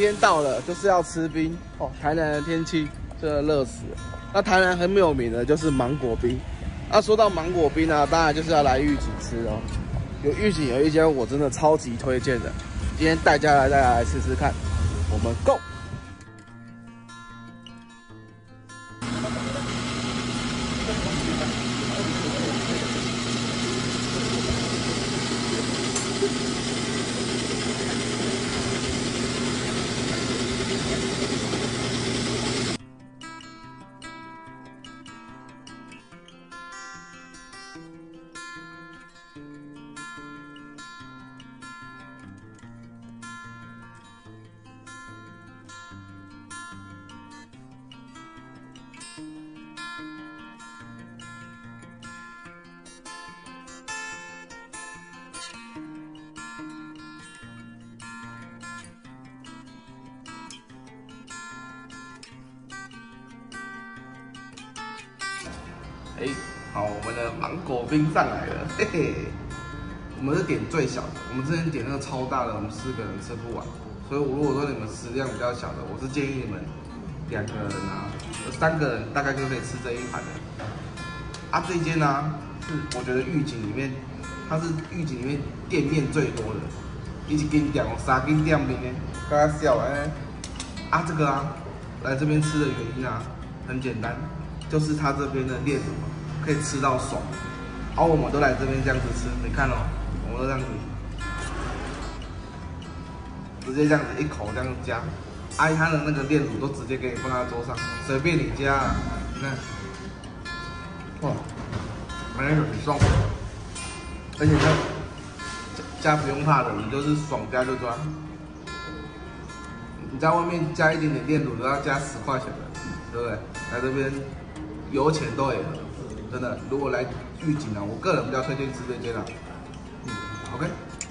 天到了，就是要吃冰哦。台南的天气真的热死了。那台南很有名的就是芒果冰。那说到芒果冰啊，当然就是要来玉井吃哦。玉井有一间我真的超级推荐的，今天带大家来试试看。我们 Go！好，我们的芒果冰上来了，嘿嘿。我们是点最小的，我们之前点那个超大的，我们4个人吃不完，所以如果说你们食量比较小的，我是建议你们2个人啊，3个人大概就可以吃这一盘了。啊，这一间呢、是我觉得玉井里面，它是玉井里面店面最多的，一间店3间店面呢，刚刚笑哎。啊，这个啊，来这边吃的原因啊，很简单，就是它这边的炼乳可以吃到爽。然后我们都来这边这样子吃，你看哦，我们都这样子，直接这样子一口这样加，它的那个炼乳都直接给你放在桌上，随便你加啊，你看，哇，还很爽，而且它加不用怕的，你就是爽加就抓。你在外面加一点点炼乳都要加10块钱的，对不对？来这边油钱都也合。真的，如果来玉井啊，我个人比较推荐吃这间啦。OK。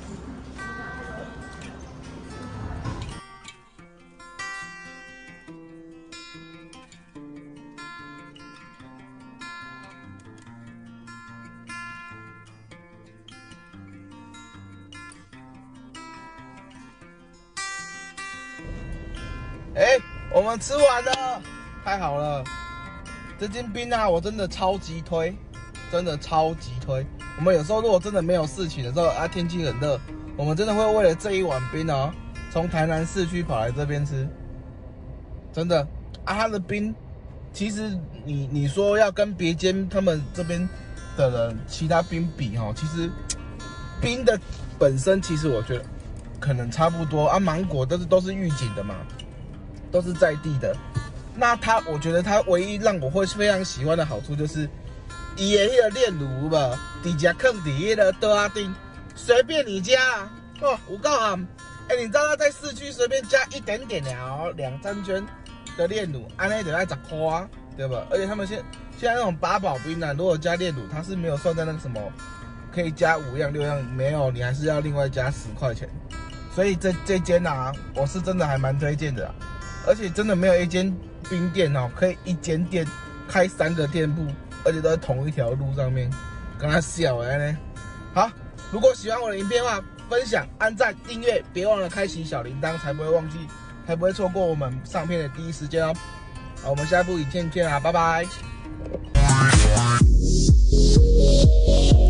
我们吃完了，太好了。这间冰啊，我真的超级推，真的超级推。我们有时候如果真的没有事情的时候啊，天气很热，我们真的会为了这一碗冰哦，从台南市区跑来这边吃。真的啊，它的冰，其实你说要跟别间他们这边的人其他冰比哈，其实冰的本身其实我觉得可能差不多啊。芒果都是玉井的嘛，都是在地的。那我觉得它唯一让我会非常喜欢的好处就是，伊的那个炼乳吧，直接放在那个桌仔顶，随便你加哦，有够好。你知道它在市区随便加一点点了，2、3圈的炼乳，安尼就要10块，对吧？而且他们现在那种8宝冰啊，如果加炼乳，它是没有算在那个什么可以加5样6样，没有，你还是要另外加10块钱。所以这间啊，我是真的还蛮推荐的，而且真的没有一间冰店哦，可以一间店开3个店铺，而且都在同一条路上面，跟他笑呢。好，如果喜欢我的影片的话，分享、按赞、订阅，别忘了开启小铃铛，才不会错过我们上片的第一时间哦。好，我们下一部影片见啊，拜拜。